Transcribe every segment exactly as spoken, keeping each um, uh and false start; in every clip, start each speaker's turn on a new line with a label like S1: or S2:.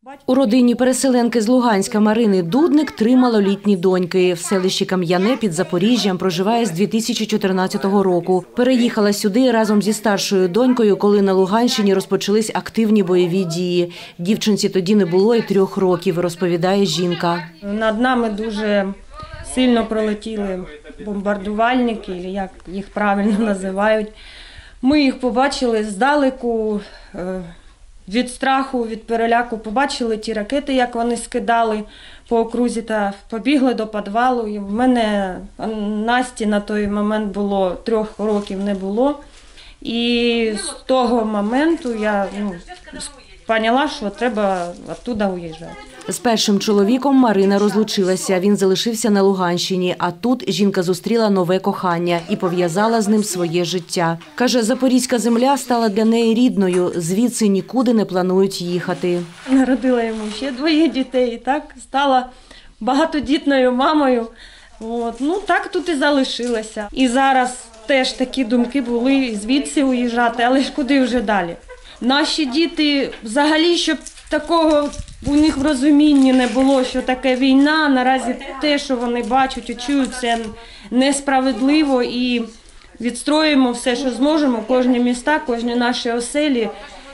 S1: У родині переселенки з Луганська Марини Дудник три малолітні доньки. В селищі Кам'яне під Запоріжжям проживає з дві тисячі чотирнадцятого року. Переїхала сюди разом зі старшою донькою, коли на Луганщині розпочались активні бойові дії. Дівчинці тоді не було і трьох років, розповідає жінка.
S2: Над нами дуже сильно пролетіли бомбардувальники, як їх правильно називають. Ми їх побачили здалеку. Від страху, від переляку побачили ті ракети, як вони скидали по окрузі, та побігли до підвалу. І в мене Насті на той момент було трьох років не було. І з того моменту я ну, поняла, що треба оттуда уїжджати.
S1: З першим чоловіком Марина розлучилася. Він залишився на Луганщині, а тут жінка зустріла нове кохання і пов'язала з ним своє життя. Каже, запорізька земля стала для неї рідною, звідси нікуди не планують їхати.
S2: Народила йому ще двоє дітей і так стала багатодітною мамою. От. Ну так тут і залишилася. І зараз теж такі думки були звідси уїжджати, але ж куди вже далі? Наші діти взагалі, щоб такого у них в розумінні не було, що таке війна. Наразі те, що вони бачать і чують, це несправедливо. І відстроїмо все, що зможемо, кожні міста, кожні наші оселі.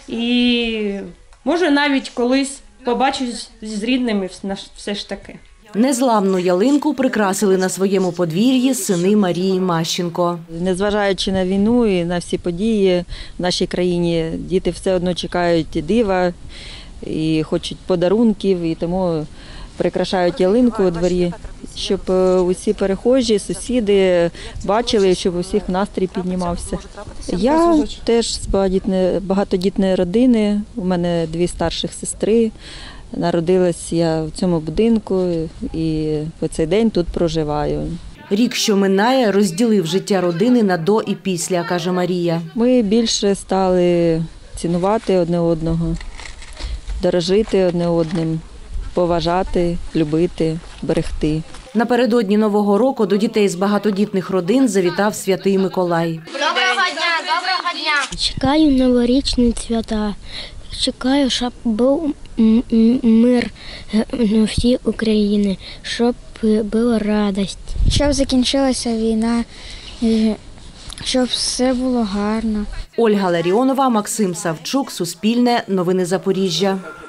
S2: І може навіть колись побачать з рідними все ж таки.
S1: Незламну ялинку прикрасили на своєму подвір'ї сини Марії Мащенко.
S3: Незважаючи на війну і на всі події в нашій країні, діти все одно чекають дива і хочуть подарунків, і тому прикрашають ялинку у дворі, щоб усі перехожі, сусіди бачили, щоб у всіх настрій піднімався. Я теж з багатодітної родини, у мене дві старших сестри. Народилась я в цьому будинку і по цей день тут проживаю.
S1: Рік, що минає, розділив життя родини на до і після, каже Марія.
S3: Ми більше стали цінувати одне одного, дорожити одне одним, поважати, любити, берегти.
S1: Напередодні Нового року до дітей з багатодітних родин завітав Святий Миколай.
S4: Доброго дня, доброго дня!
S5: Чекаю новорічні свята. Чекаю, щоб був мир на всій Україні, щоб була радість.
S6: Щоб закінчилася війна, щоб все було гарно.
S1: Ольга Ларіонова, Максим Савчук, Суспільне, Новини Запоріжжя.